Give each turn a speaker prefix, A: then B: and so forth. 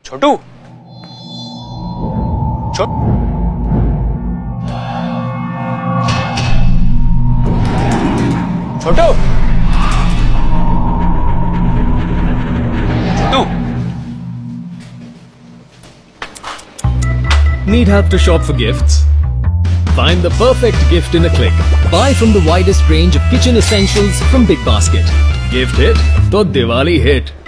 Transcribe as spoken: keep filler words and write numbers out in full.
A: छोटू छो... छोटू छोटू
B: Need help to shop for gifts? Find the perfect gift in a click. Buy from the widest range of kitchen essentials from Big Basket. Gift hit? तो Diwali hit.